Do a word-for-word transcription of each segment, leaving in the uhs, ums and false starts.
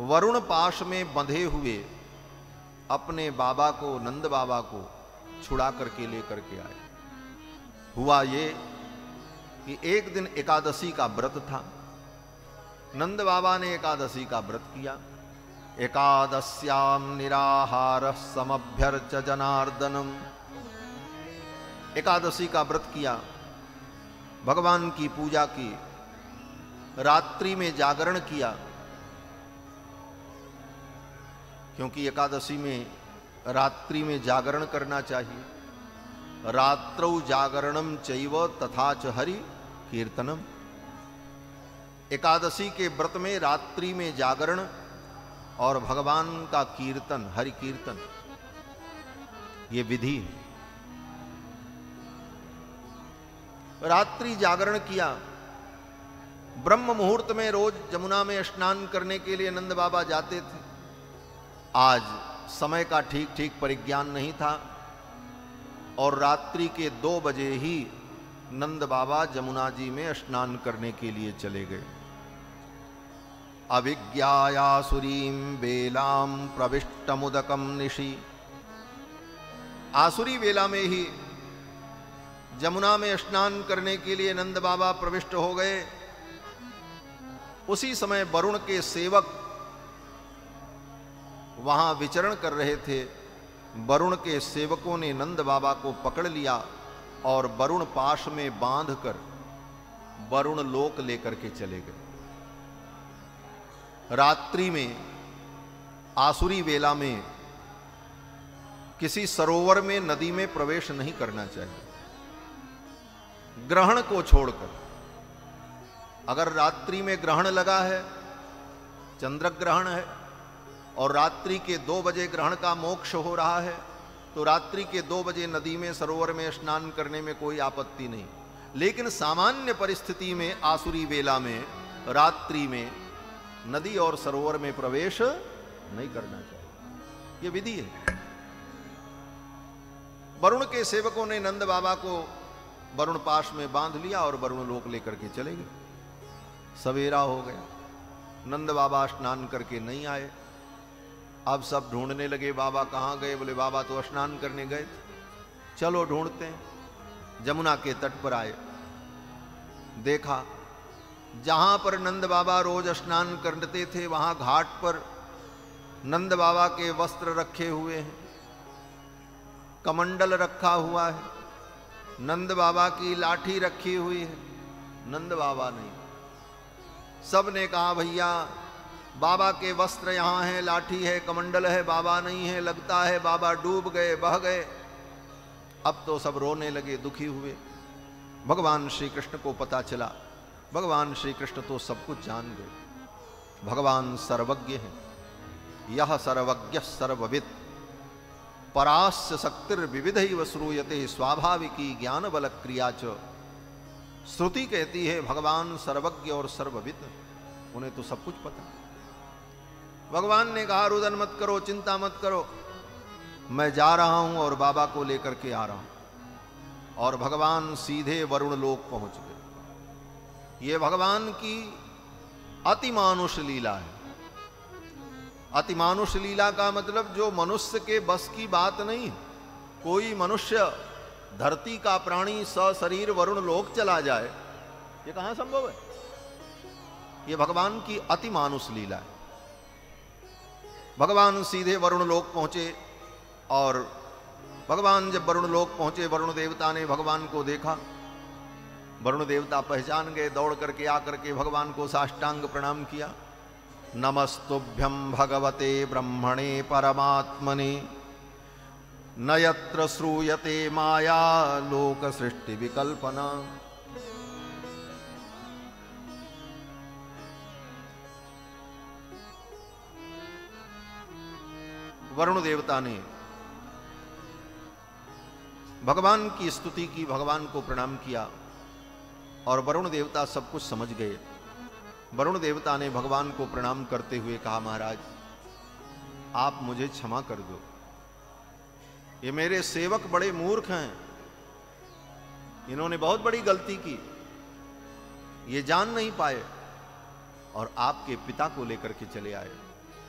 वरुण पाश में बंधे हुए अपने बाबा को, नंद बाबा को छुड़ा करके लेकर के आए। हुआ ये कि एक दिन एकादशी का व्रत था। नंद बाबा ने एकादशी का व्रत किया। एकादश्याम निराहार समभ्यर्च जनार्दनम, एकादशी का व्रत किया, भगवान की पूजा की, रात्रि में जागरण किया, क्योंकि एकादशी में रात्रि में जागरण करना चाहिए। रात्रौ जागरणम चैव तथा च हरि कीर्तनम, एकादशी के व्रत में रात्रि में जागरण और भगवान का कीर्तन, हरि कीर्तन, ये विधि है। रात्रि जागरण किया। ब्रह्म मुहूर्त में रोज जमुना में स्नान करने के लिए नंद बाबा जाते थे। आज समय का ठीक ठीक परिज्ञान नहीं था और रात्रि के दो बजे ही नंद बाबा जमुना जी में स्नान करने के लिए चले गए। अविज्ञायासुरीं वेलां प्रविष्टमुदकं निशि, आसुरी वेला में ही जमुना में स्नान करने के लिए नंद बाबा प्रविष्ट हो गए। उसी समय वरुण के सेवक वहां विचरण कर रहे थे। वरुण के सेवकों ने नंद बाबा को पकड़ लिया और वरुण पाश में बांधकर वरुण लोक लेकर के चले गए। रात्रि में आसुरी वेला में किसी सरोवर में, नदी में प्रवेश नहीं करना चाहिए, ग्रहण को छोड़कर। अगर रात्रि में ग्रहण लगा है, चंद्र ग्रहण है, और रात्रि के दो बजे ग्रहण का मोक्ष हो रहा है, तो रात्रि के दो बजे नदी में, सरोवर में स्नान करने में कोई आपत्ति नहीं। लेकिन सामान्य परिस्थिति में आसुरी वेला में, रात्रि में नदी और सरोवर में प्रवेश नहीं करना चाहिए, यह विधि है। वरुण के सेवकों ने नंद बाबा को वरुण पाश में बांध लिया और वरुण लोक लेकर के चले गए। सवेरा हो गया, नंद बाबा स्नान करके नहीं आए। अब सब ढूंढने लगे, बाबा कहाँ गए? बोले बाबा तो स्नान करने गए थे। चलो ढूंढते हैं। जमुना के तट पर आए, देखा जहां पर नंद बाबा रोज स्नान करते थे वहां घाट पर नंद बाबा के वस्त्र रखे हुए हैं, कमंडल रखा हुआ है, नंद बाबा की लाठी रखी हुई है, नंद बाबा नहीं। सब ने कहा भैया बाबा के वस्त्र यहाँ हैं, लाठी है, कमंडल है, बाबा नहीं है, लगता है बाबा डूब गए, बह गए। अब तो सब रोने लगे, दुखी हुए। भगवान श्री कृष्ण को पता चला। भगवान श्री कृष्ण तो सब कुछ जान गए। भगवान सर्वज्ञ हैं। यह सर्वज्ञ सर्वविद परास्य शक्तिर्विविधैव श्रूयते स्वाभाविकी ज्ञान बल क्रिया च। श्रुति कहती है भगवान सर्वज्ञ और सर्वविद, उन्हें तो सब कुछ पता। भगवान ने कहा रुदन मत करो, चिंता मत करो, मैं जा रहा हूं और बाबा को लेकर के आ रहा हूं। और भगवान सीधे वरुण लोक पहुंच गए। ये भगवान की अतिमानुष लीला है। अतिमानुष लीला का मतलब जो मनुष्य के बस की बात नहीं। कोई मनुष्य, धरती का प्राणी सशरीर वरुण लोक चला जाए, ये कहां संभव है? ये भगवान की अतिमानुष लीला है। भगवान सीधे वरुण लोक पहुंचे और भगवान जब वरुण लोक पहुंचे, वरुण देवता ने भगवान को देखा। वरुण देवता पहचान गए, दौड़ करके आकर के भगवान को साष्टांग प्रणाम किया। नमस्तुभ्यं भगवते ब्रह्मणे परमात्मने न यत्र श्रूयते माया लोक सृष्टि विकल्पना। वरुण देवता ने भगवान की स्तुति की, भगवान को प्रणाम किया और वरुण देवता सब कुछ समझ गए। वरुण देवता ने भगवान को प्रणाम करते हुए कहा, महाराज आप मुझे क्षमा कर दो, ये मेरे सेवक बड़े मूर्ख हैं, इन्होंने बहुत बड़ी गलती की, ये जान नहीं पाए और आपके पिता को लेकर के चले आए।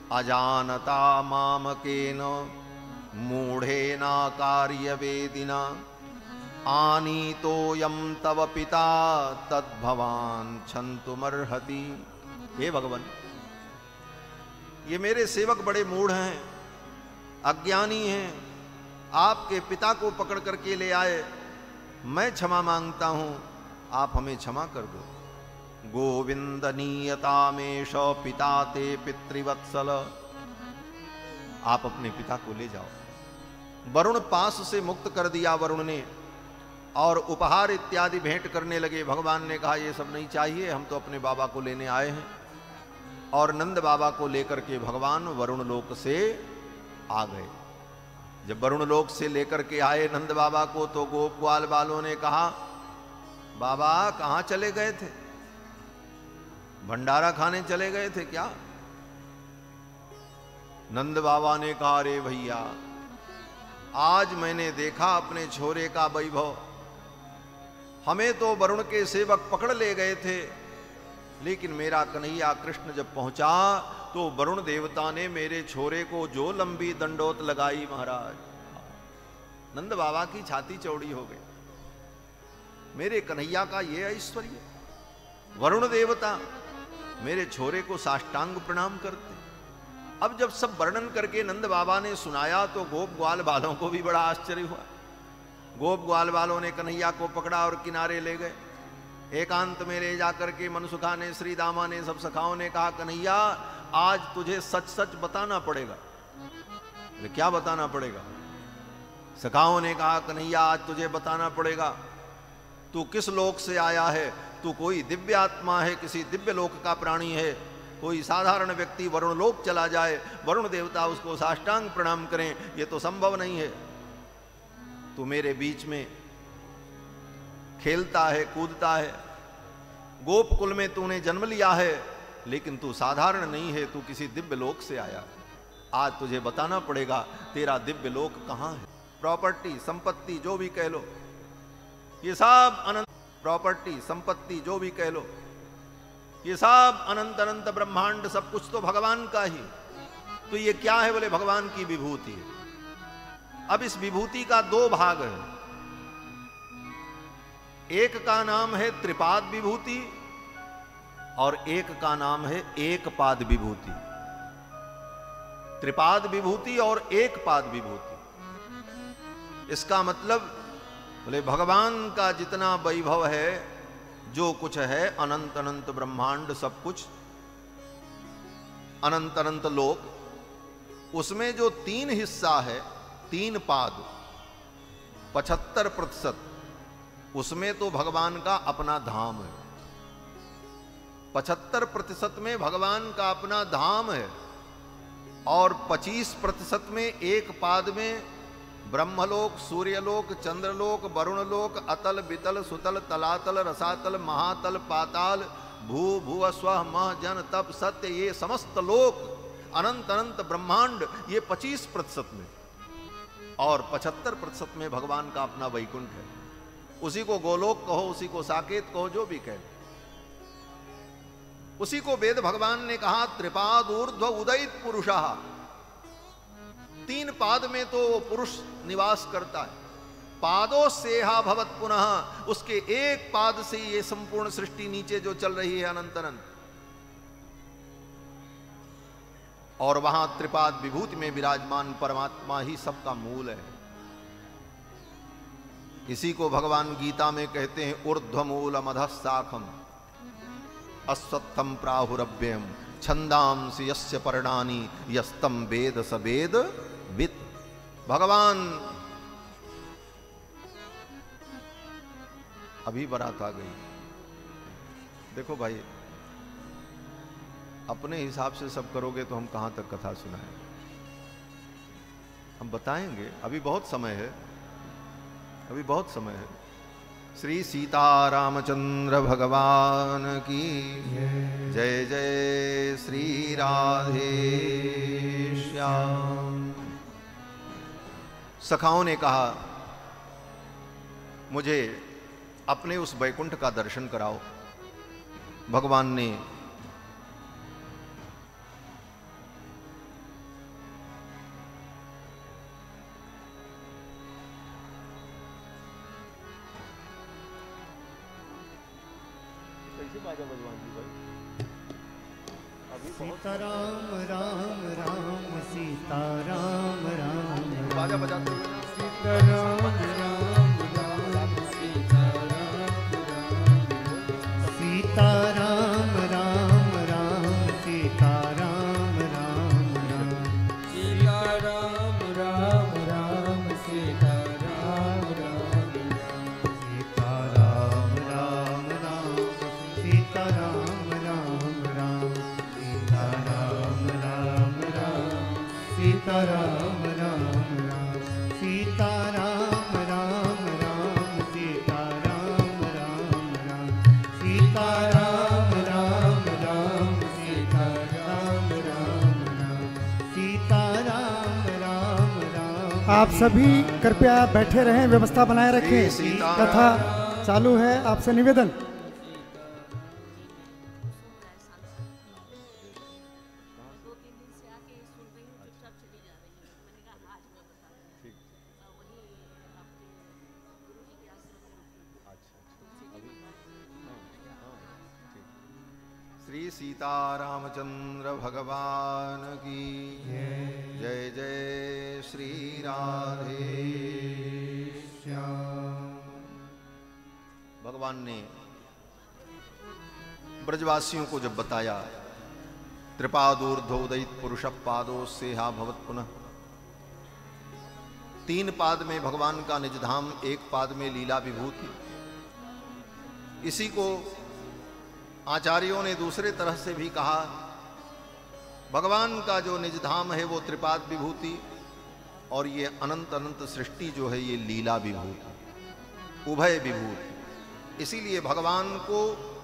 अजानता मामकेन मूढ़ेना कार्यवेदिना आनीतोयम तव पिता तद्भवान क्षन्तुमर्हति। हे भगवान, ये मेरे सेवक बड़े मूढ़ हैं, अज्ञानी हैं, आपके पिता को पकड़ करके ले आए, मैं क्षमा मांगता हूं, आप हमें क्षमा कर दो। गोविंद नीयतामेश पिता ते पितृवत्सल, आप अपने पिता को ले जाओ। वरुण पास से मुक्त कर दिया वरुण ने, और उपहार इत्यादि भेंट करने लगे। भगवान ने कहा ये सब नहीं चाहिए, हम तो अपने बाबा को लेने आए हैं। और नंद बाबा को लेकर के भगवान वरुण लोक से आ गए। जब वरुण लोक से लेकर के आए नंद बाबा को, तो गोप ग्वाल वालों ने कहा बाबा कहां चले गए थे, भंडारा खाने चले गए थे क्या? नंद बाबा ने कहा अरे भैया, आज मैंने देखा अपने छोरे का वैभव। हमें तो वरुण के सेवक पकड़ ले गए थे, लेकिन मेरा कन्हैया कृष्ण जब पहुंचा तो वरुण देवता ने मेरे छोरे को जो लंबी दंडोत लगाई महाराज, नंद बाबा की छाती चौड़ी हो गई। मेरे कन्हैया का ये ऐश्वर्य, वरुण देवता मेरे छोरे को साष्टांग प्रणाम करते। अब जब सब वर्णन करके नंद बाबा ने सुनाया तो गोप ग्वाल वालों को भी बड़ा आश्चर्य हुआ। गोप ग्वाल वालों ने कन्हैया को पकड़ा और किनारे ले गए। एकांत में ले जाकर के मनसुखा ने, श्री दामा ने, सब सखाओं ने कहा कन्हैया आज तुझे सच सच बताना पड़ेगा। क्या बताना पड़ेगा? सखाओं ने कहा कन्हैया आज तुझे बताना पड़ेगा, तू किस लोक से आया है? तू कोई दिव्य आत्मा है, किसी दिव्य लोक का प्राणी है? कोई साधारण व्यक्ति वरुण लोक चला जाए, वरुण देवता उसको साष्टांग प्रणाम करें, ये तो संभव नहीं है। तू मेरे बीच में खेलता है, कूदता है, गोप कुल में तूने जन्म लिया है, लेकिन तू साधारण नहीं है, तू किसी दिव्य लोक से आया। आज तुझे बताना पड़ेगा तेरा दिव्य लोक कहां है। प्रॉपर्टी, संपत्ति जो भी कह लो, ये सब अनंत, प्रॉपर्टी, संपत्ति जो भी कह लो, ये सब अनंत अनंत ब्रह्मांड सब कुछ तो भगवान का ही। तो ये क्या है? बोले भगवान की विभूति है। अब इस विभूति का दो भाग है, एक का नाम है त्रिपाद विभूति और एक का नाम है एक पाद विभूति। त्रिपाद विभूति और एक पाद विभूति, इसका मतलब बोले भगवान का जितना वैभव है, जो कुछ है, अनंत अनंत ब्रह्मांड सब कुछ, अनंत अनंत लोक, उसमें जो तीन हिस्सा है, तीन पाद, पचहत्तर प्रतिशत, उसमें तो भगवान का अपना धाम है। पचहत्तर प्रतिशत में भगवान का अपना धाम है और पच्चीस प्रतिशत में एक पाद में ब्रह्मलोक, सूर्यलोक, चंद्रलोक, वरुणलोक, अतल, वितल, सुतल, तलातल, रसातल, महातल, पाताल, भू, भुव, स्व, मह, जन, तप, सत्य, ये समस्त लोक, अनंत अनंत ब्रह्मांड, ये पच्चीस प्रतिशत में, और पचहत्तर प्रतिशत में भगवान का अपना वैकुंठ है। उसी को गोलोक कहो, उसी को साकेत कहो, जो भी कहे, उसी को वेद भगवान ने कहा त्रिपाद ऊर्ध्व उदयित पुरुषः। तीन पाद में तो पुरुष निवास करता है। पादों से हा भवत पुनः, उसके एक पाद से ये संपूर्ण सृष्टि नीचे जो चल रही है अनंत अनंत, और वहां त्रिपाद विभूति में विराजमान परमात्मा ही सबका मूल है। इसी को भगवान गीता में कहते हैं ऊर्ध्वमूलम अधः शाखम अश्वत्थम प्राहुरभ्यम छंदांसि यस्य पर्णानि यस्तम वेद स वेद वित्। भगवान अभी बारात आ गई। देखो भाई, अपने हिसाब से सब करोगे तो हम कहां तक कथा सुनाएं? हम बताएंगे, अभी बहुत समय है, अभी बहुत समय है। श्री सीतारामचंद्र भगवान की जय जय। श्री राधे श्याम। सखाओं ने कहा मुझे अपने उस वैकुंठ का दर्शन कराओ। भगवान ने बाजा बजवान जी भाई। सीता राम राम राम सीता राम राम बाजा बजाते हुए सीता राम राम राम सीता राम राम सीता राम राम राम सीता राम राम राम सीता राम राम राम सीता राम राम सीता राम राम राम सीता राम राम राम सीता राम राम राम सीता राम राम राम सीता राम राम राम सीता राम राम राम सीता राम राम राम सीता राम राम राम सीता राम राम राम। आप सभी कृपया बैठे रहें, व्यवस्था बनाए रखें। कथा चालू है, आपसे निवेदन। श्री सीतारामचंद्र भगवान की जय जय श्री राधे श्याम। भगवान ने ब्रजवासियों को जब बताया त्रिपादूर्ध्वोदयित पुरुष पादो सेहा भवत पुनः, तीन पाद में भगवान का निज धाम, एक पाद में लीला विभूति। इसी को आचार्यों ने दूसरे तरह से भी कहा, भगवान का जो निज धाम है वो त्रिपाद विभूति, और ये अनंत अनंत सृष्टि जो है ये लीला विभूति, उभय विभूति। इसीलिए भगवान को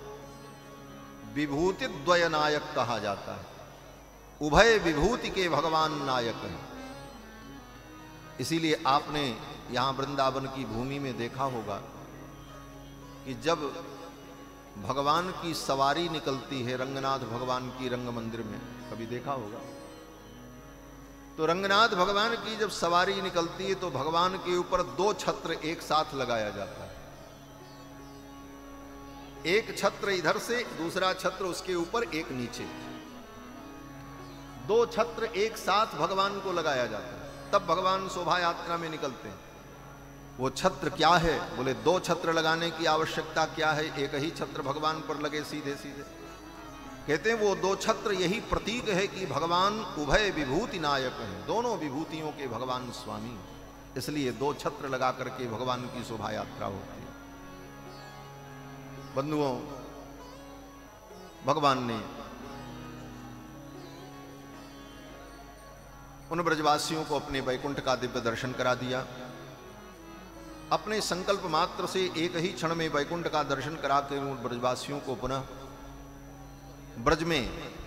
विभूति द्वय नायक कहा जाता है। उभय विभूति के भगवान नायक हैं। इसीलिए आपने यहां वृंदावन की भूमि में देखा होगा कि जब भगवान की सवारी निकलती है रंगनाथ भगवान की रंग मंदिर में, कभी देखा होगा तो रंगनाथ भगवान की जब सवारी निकलती है तो भगवान के ऊपर दो छत्र एक साथ लगाया जाता है। एक छत्र इधर से, दूसरा छत्र उसके ऊपर, एक नीचे, दो छत्र एक साथ भगवान को लगाया जाता है, तब भगवान शोभा यात्रा में निकलते हैं। वो छत्र क्या है? बोले दो छत्र लगाने की आवश्यकता क्या है, एक ही छत्र भगवान पर लगे सीधे सीधे। कहते हैं वो दो छत्र यही प्रतीक है कि भगवान उभय विभूति नायक हैं, दोनों विभूतियों के भगवान स्वामी। इसलिए दो छत्र लगा करके भगवान की शोभा यात्रा होती है। बंधुओं, भगवान ने उन ब्रजवासियों को अपने वैकुंठ का दिव्य दर्शन करा दिया। अपने संकल्प मात्र से एक ही क्षण में वैकुंठ का दर्शन करा के उन ब्रजवासियों को पुनः ब्रज में